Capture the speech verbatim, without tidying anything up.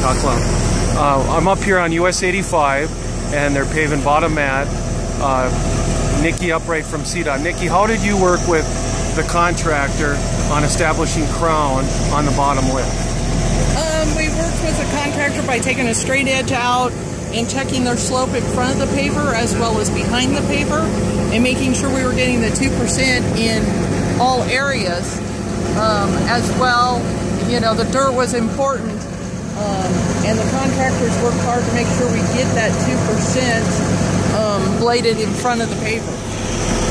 talk loud. Uh, I'm up here on U S eighty-five, and they're paving bottom mat. Uh, Nicki Upright from C DOT. Nicki, how did you work with the contractor on establishing crown on the bottom lip? Um, we worked with the contractor by taking a straight edge out and checking their slope in front of the paver as well as behind the paver, and making sure we were getting the two percent in all areas. Um, as well, you know, the dirt was important, um, and the contractors worked hard to make sure we get that two percent um, bladed in front of the paver.